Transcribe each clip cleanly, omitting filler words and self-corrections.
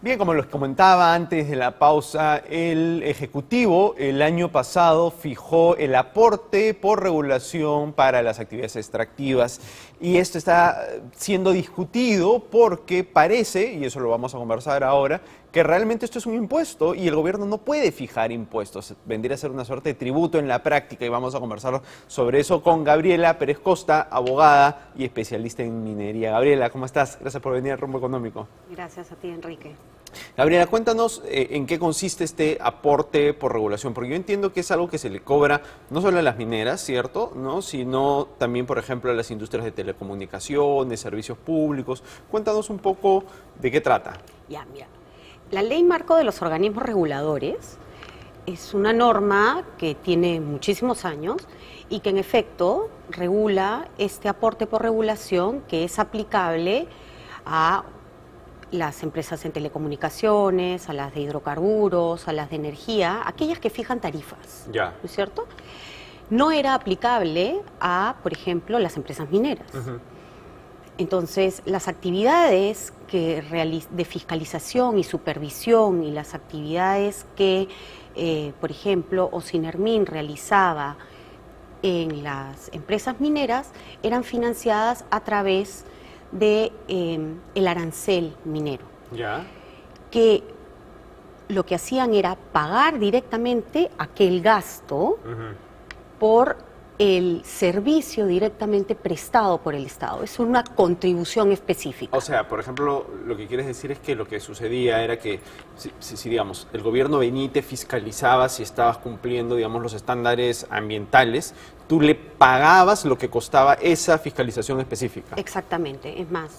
Bien, como les comentaba antes de la pausa, el Ejecutivo el año pasado fijó el aporte por regulación para las actividades extractivas y esto está siendo discutido porque parece, y eso lo vamos a conversar ahora, que realmente esto es un impuesto y el gobierno no puede fijar impuestos. Vendría a ser una suerte de tributo en la práctica y vamos a conversar sobre eso con Gabriela Pérez Costa, abogada y especialista en minería. Gabriela, ¿cómo estás? Gracias por venir al Rumbo Económico. Gracias a ti, Enrique. Gabriela, cuéntanos en qué consiste este aporte por regulación, porque yo entiendo que es algo que se le cobra no solo a las mineras, ¿cierto?, ¿no?, sino también, por ejemplo, a las industrias de telecomunicaciones, servicios públicos. Cuéntanos un poco de qué trata. Ya, mira. La Ley Marco de los Organismos Reguladores es una norma que tiene muchísimos años y que en efecto regula este aporte por regulación que es aplicable a las empresas en telecomunicaciones, a las de hidrocarburos, a las de energía, aquellas que fijan tarifas, Ya. ¿no es cierto? No era aplicable a, por ejemplo, las empresas mineras. Entonces, las actividades de fiscalización y supervisión y las actividades que, por ejemplo, Ocinermin realizaba en las empresas mineras eran financiadas a través de el arancel minero, Ya. que lo que hacían era pagar directamente aquel gasto por el servicio directamente prestado por el Estado. Es una contribución específica. O sea, por ejemplo, lo que quieres decir es que lo que sucedía era que, si digamos, el gobierno venía y te fiscalizaba si estabas cumpliendo, digamos, los estándares ambientales, tú le pagabas lo que costaba esa fiscalización específica. Exactamente. Es más,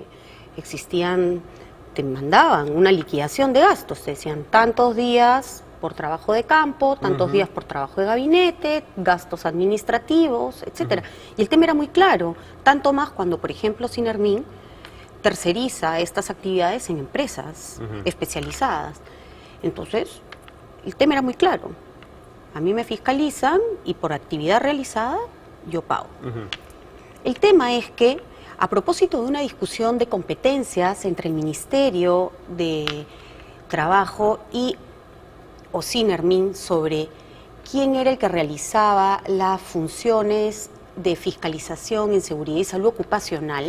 te mandaban una liquidación de gastos. Te decían tantos días por trabajo de campo, tantos días por trabajo de gabinete, gastos administrativos, etcétera. Y el tema era muy claro, tanto más cuando, por ejemplo, Ocinermin terceriza estas actividades en empresas especializadas. Entonces, el tema era muy claro. A mí me fiscalizan y por actividad realizada yo pago. El tema es que, a propósito de una discusión de competencias entre el Ministerio de Trabajo y Ocinermin sobre quién era el que realizaba las funciones de fiscalización en seguridad y salud ocupacional,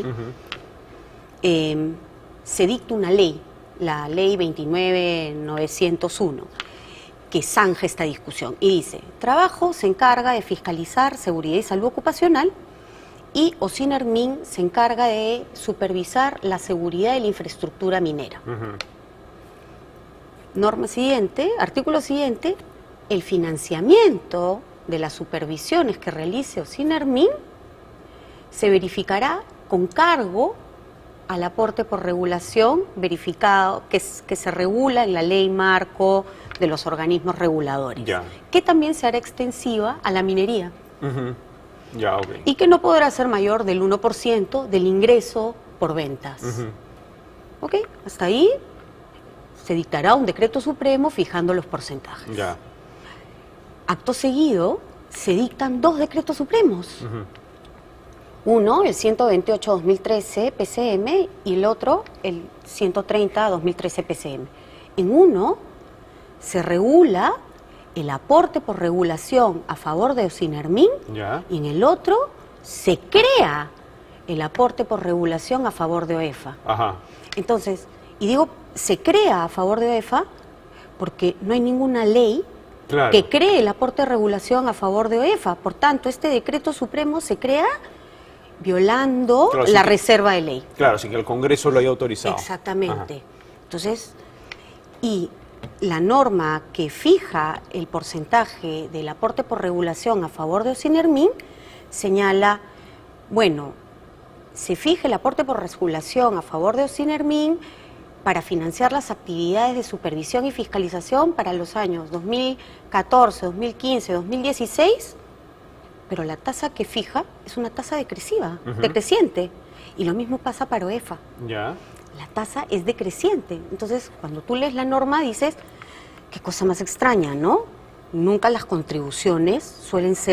se dicta una ley, la ley 29.901, que zanja esta discusión y dice: Trabajo se encarga de fiscalizar seguridad y salud ocupacional y Ocinermin se encarga de supervisar la seguridad de la infraestructura minera. Norma siguiente, artículo siguiente: el financiamiento de las supervisiones que realice Ocinermin se verificará con cargo al aporte por regulación verificado que se regula en la Ley Marco de los Organismos Reguladores, que también se hará extensiva a la minería. Ya, okay. Y que no podrá ser mayor del 1% del ingreso por ventas. ¿Ok? Hasta ahí se dictará un decreto supremo fijando los porcentajes. Ya. Acto seguido, se dictan dos decretos supremos. Uno, el 128-2013 PCM, y el otro, el 130-2013 PCM. En uno, se regula el aporte por regulación a favor de Ocinermin, y en el otro, se crea el aporte por regulación a favor de OEFA. Entonces, y digo, se crea a favor de OEFA porque no hay ninguna ley que cree el aporte de regulación a favor de OEFA. Por tanto, este decreto supremo se crea violando la reserva de ley. Claro, sin que el Congreso lo haya autorizado. Exactamente. Entonces, y la norma que fija el porcentaje del aporte por regulación a favor de Ocinermin señala, bueno, se fija el aporte por regulación a favor de Ocinermin para financiar las actividades de supervisión y fiscalización para los años 2014, 2015, 2016, pero la tasa que fija es una tasa decreciva, decreciente, y lo mismo pasa para OEFA. La tasa es decreciente. Entonces, cuando tú lees la norma dices, qué cosa más extraña, ¿no? Nunca las contribuciones suelen ser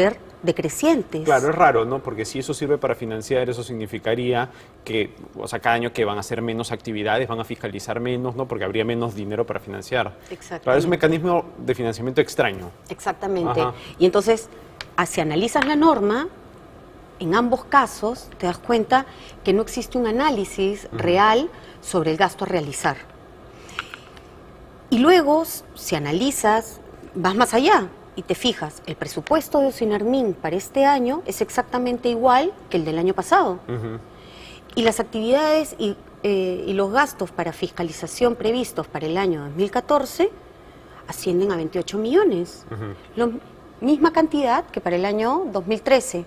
decrecientes. Claro, es raro, ¿no? Porque si eso sirve para financiar, eso significaría que, o sea, cada año que van a hacer menos actividades, van a fiscalizar menos, ¿no? Porque habría menos dinero para financiar. Exactamente. Claro, es un mecanismo de financiamiento extraño. Exactamente. Ajá. Y entonces, si analizas la norma, en ambos casos te das cuenta que no existe un análisis real sobre el gasto a realizar. Y luego, si analizas, vas más allá y te fijas, el presupuesto de Ocinermin para este año es exactamente igual que el del año pasado. Y las actividades y los gastos para fiscalización previstos para el año 2014 ascienden a 28 millones. La misma cantidad que para el año 2013.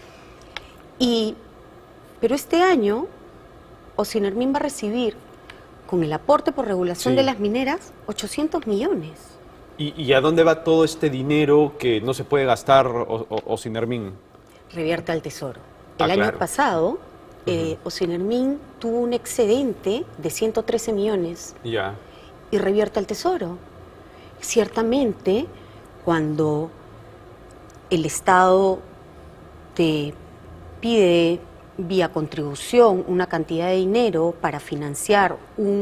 Pero este año, Ocinermin va a recibir, con el aporte por regulación de las mineras, 800 millones. ¿Y a dónde va todo este dinero que no se puede gastar Ocinermin? Revierte al Tesoro. El año pasado, Ocinermin tuvo un excedente de 113 millones y revierte al Tesoro. Ciertamente, cuando el Estado te pide vía contribución una cantidad de dinero para financiar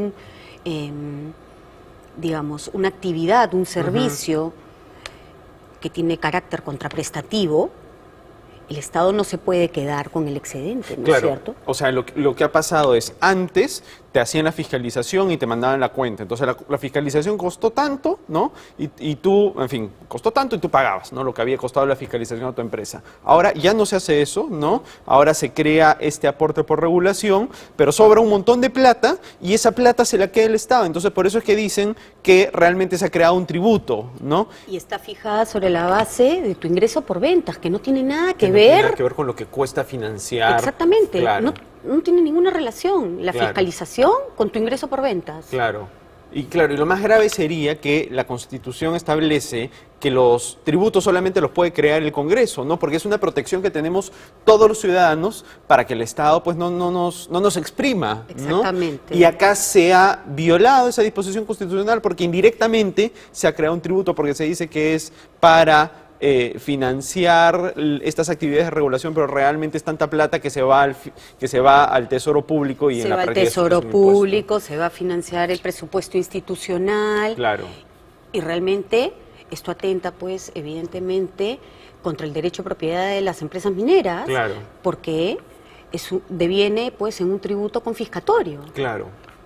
digamos, una actividad, un servicio que tiene carácter contraprestativo, el Estado no se puede quedar con el excedente, ¿no es cierto? O sea, lo que ha pasado es, antes te hacían la fiscalización y te mandaban la cuenta. Entonces la fiscalización costó tanto, ¿no? Y tú, en fin, costó tanto y tú pagabas, ¿no? Lo que había costado la fiscalización a tu empresa. Ahora ya no se hace eso, ¿no? Ahora se crea este aporte por regulación, pero sobra un montón de plata y esa plata se la queda el Estado. Entonces por eso es que dicen que realmente se ha creado un tributo, ¿no? Y está fijada sobre la base de tu ingreso por ventas, que no tiene nada que ver. ver. No tiene nada que ver con lo que cuesta financiar. Exactamente. Claro. No tiene ninguna relación la fiscalización con tu ingreso por ventas. Claro. Y lo más grave sería que la Constitución establece que los tributos solamente los puede crear el Congreso, ¿no? Porque es una protección que tenemos todos los ciudadanos para que el Estado pues no nos exprima, ¿no? Exactamente. Y acá se ha violado esa disposición constitucional porque indirectamente se ha creado un tributo porque se dice que es para financiar estas actividades de regulación, pero realmente es tanta plata que se va al Tesoro Público y se va al Tesoro Público, se va a financiar el presupuesto institucional. Claro. Y realmente esto atenta, pues, evidentemente, contra el derecho de propiedad de las empresas mineras. Claro. Porque deviene, pues, en un tributo confiscatorio. Claro.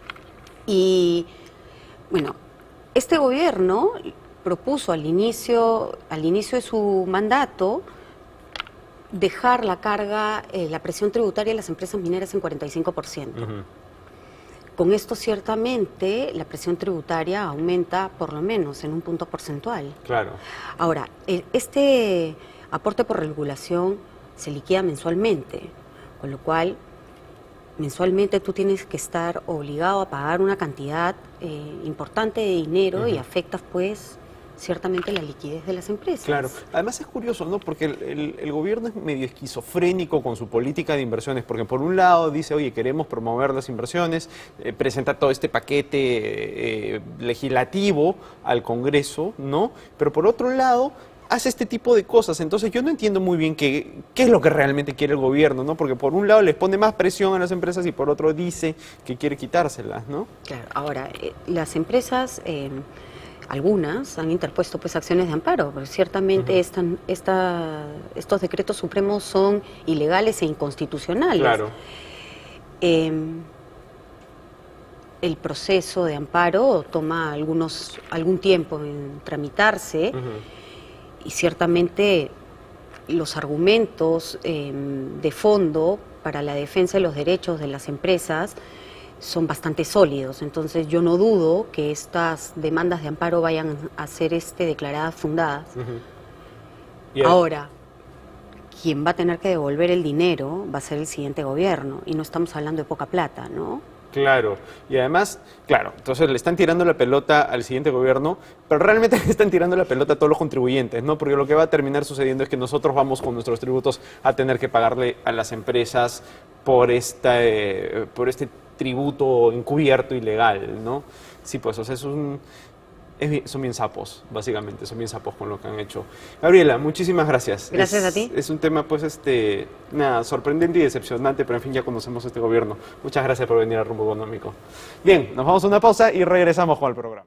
Y, bueno, este gobierno propuso al inicio de su mandato dejar la carga, la presión tributaria de las empresas mineras en 45%. Con esto ciertamente la presión tributaria aumenta por lo menos en un punto porcentual. Claro. Ahora, este aporte por regulación se liquida mensualmente, con lo cual mensualmente tú tienes que estar obligado a pagar una cantidad importante de dinero y afectas pues ciertamente la liquidez de las empresas. Claro. Además es curioso, ¿no? Porque el gobierno es medio esquizofrénico con su política de inversiones, porque por un lado dice, oye, queremos promover las inversiones, presenta todo este paquete legislativo al Congreso, ¿no? Pero por otro lado hace este tipo de cosas. Entonces yo no entiendo muy bien qué es lo que realmente quiere el gobierno, ¿no? Porque por un lado les pone más presión a las empresas y por otro dice que quiere quitárselas, ¿no? Claro. Ahora, las empresas... algunas han interpuesto pues acciones de amparo, pero ciertamente estos decretos supremos son ilegales e inconstitucionales. Claro. El proceso de amparo toma algún tiempo en tramitarse y ciertamente los argumentos de fondo para la defensa de los derechos de las empresas son bastante sólidos, entonces yo no dudo que estas demandas de amparo vayan a ser declaradas fundadas. Ahora, quien va a tener que devolver el dinero va a ser el siguiente gobierno, y no estamos hablando de poca plata, ¿no? Claro, y además, claro, entonces le están tirando la pelota al siguiente gobierno, pero realmente le están tirando la pelota a todos los contribuyentes, ¿no? Porque lo que va a terminar sucediendo es que nosotros vamos con nuestros tributos a tener que pagarle a las empresas por este tributo encubierto ilegal, ¿no? Sí, pues, o sea, son bien sapos, básicamente, son bien sapos con lo que han hecho. Gabriela, muchísimas gracias. Gracias a ti. Es un tema, pues, nada, sorprendente y decepcionante, pero en fin, ya conocemos este gobierno. Muchas gracias por venir a Rumbo Económico. Bien, nos vamos a una pausa y regresamos con el programa.